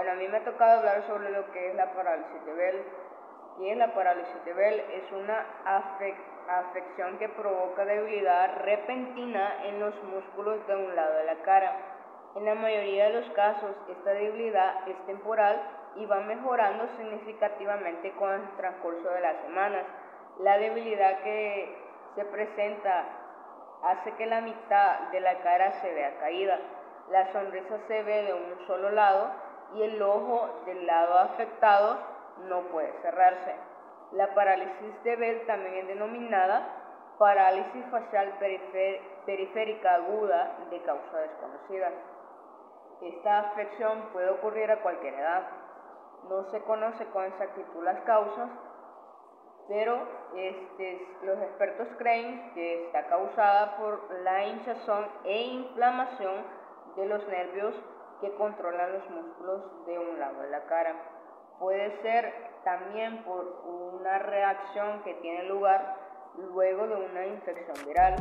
Bueno, a mí me ha tocado hablar sobre lo que es la parálisis de Bell. ¿Qué es la parálisis de Bell? Es una afección que provoca debilidad repentina en los músculos de un lado de la cara. En la mayoría de los casos, esta debilidad es temporal y va mejorando significativamente con el transcurso de las semanas. La debilidad que se presenta hace que la mitad de la cara se vea caída. La sonrisa se ve de un solo lado y el ojo del lado afectado no puede cerrarse. La parálisis de Bell también es denominada parálisis facial periférica aguda de causa desconocida. Esta afección puede ocurrir a cualquier edad. No se conoce con exactitud las causas, pero los expertos creen que está causada por la hinchazón e inflamación de los nervios que controlan los músculos de un lado de la cara. Puede ser también por una reacción que tiene lugar luego de una infección viral.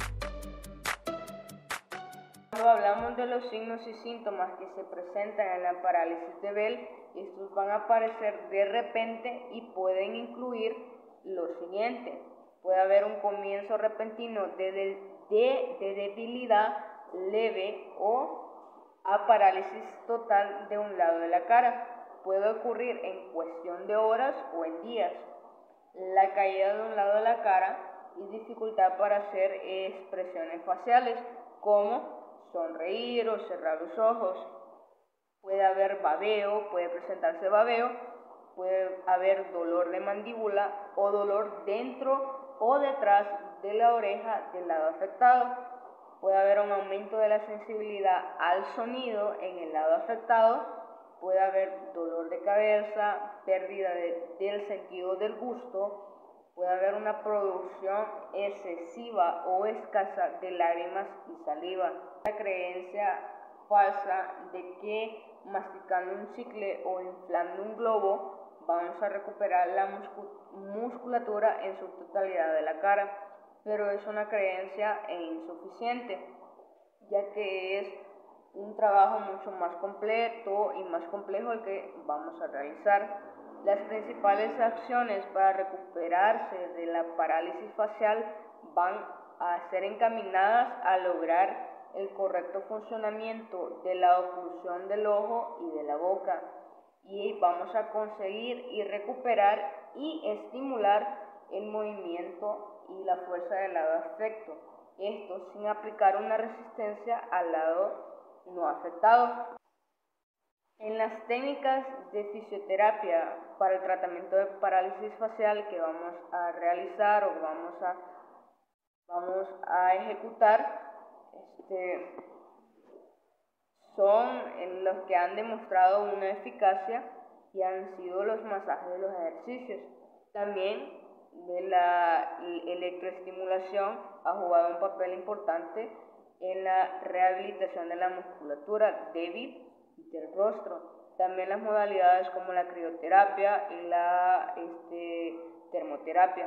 Cuando hablamos de los signos y síntomas que se presentan en la parálisis de Bell, estos van a aparecer de repente y pueden incluir lo siguiente. Puede haber un comienzo repentino de debilidad leve o a parálisis total de un lado de la cara. Puede ocurrir en cuestión de horas o en días. La caída de un lado de la cara y dificultad para hacer expresiones faciales como sonreír o cerrar los ojos. Puede haber babeo, puede presentarse babeo, puede haber dolor de mandíbula o dolor dentro o detrás de la oreja del lado afectado. Puede haber un aumento de la sensibilidad al sonido en el lado afectado. Puede haber dolor de cabeza, pérdida del sentido del gusto. Puede haber una producción excesiva o escasa de lágrimas y saliva. La creencia falsa de que masticando un chicle o inflando un globo vamos a recuperar la musculatura en su totalidad de la cara, pero es una creencia insuficiente, ya que es un trabajo mucho más completo y más complejo el que vamos a realizar. Las principales acciones para recuperarse de la parálisis facial van a ser encaminadas a lograr el correcto funcionamiento de la oclusión del ojo y de la boca, y vamos a conseguir y recuperar y estimular el movimiento y la fuerza del lado afecto, esto sin aplicar una resistencia al lado no afectado. En las técnicas de fisioterapia para el tratamiento de parálisis facial que vamos a realizar o vamos a ejecutar, son los que han demostrado una eficacia y han sido los masajes de los ejercicios. También la electroestimulación ha jugado un papel importante en la rehabilitación de la musculatura débil del rostro. También las modalidades como la crioterapia y la termoterapia.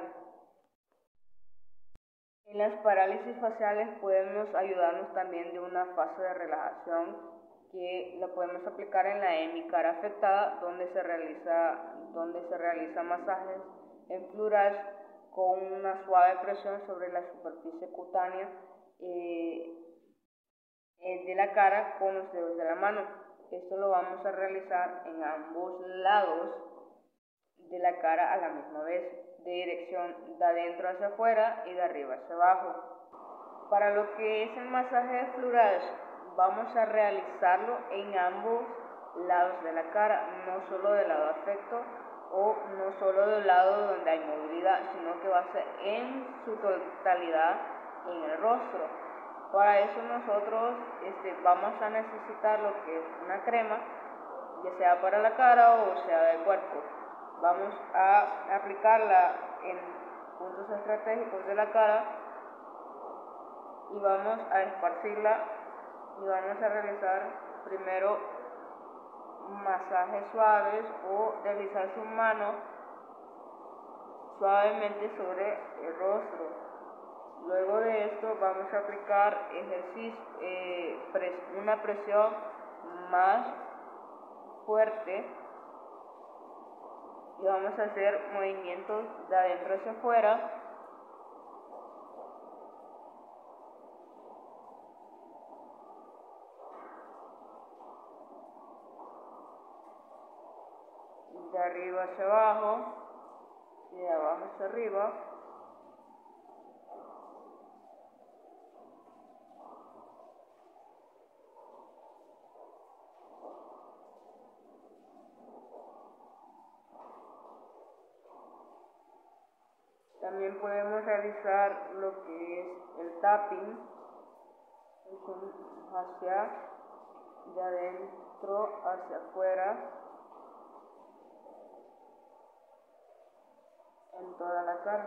En las parálisis faciales podemos ayudarnos también de una fase de relajación que la podemos aplicar en la hemicara afectada, donde se realiza masajes en plural con una suave presión sobre la superficie cutánea de la cara con los dedos de la mano. Esto lo vamos a realizar en ambos lados de la cara a la misma vez, de dirección de adentro hacia afuera y de arriba hacia abajo. Para lo que es el masaje de plural, vamos a realizarlo en ambos lados de la cara, no solo del lado afecto o no solo del lado donde hay movilidad, sino que va a ser en su totalidad en el rostro. Para eso nosotros vamos a necesitar lo que es una crema, ya sea para la cara o sea del cuerpo. Vamos a aplicarla en puntos estratégicos de la cara y vamos a esparcirla y vamos a realizar primero masajes suaves o deslizar su mano suavemente sobre el rostro. Luego de esto vamos a aplicar una presión más fuerte y vamos a hacer movimientos de adentro hacia afuera. De arriba hacia abajo y de abajo hacia arriba. También podemos realizar lo que es el tapping, hacia de adentro hacia afuera en toda la cara.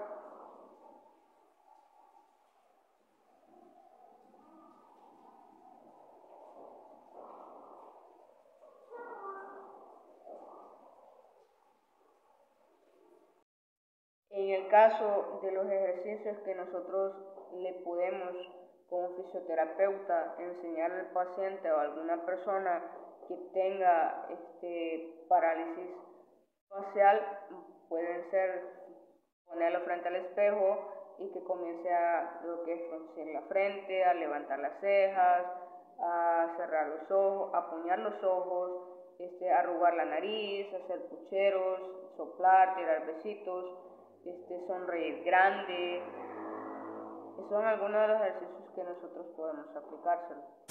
En el caso de los ejercicios que nosotros le podemos como fisioterapeuta enseñar al paciente o a alguna persona que tenga parálisis facial, pueden ser ponerlo frente al espejo y que comience a lo que es fruncir la frente, a levantar las cejas, a cerrar los ojos, a apuñar los ojos, arrugar la nariz, hacer pucheros, soplar, tirar besitos, sonreír grande. Esos son algunos de los ejercicios que nosotros podemos aplicárselo.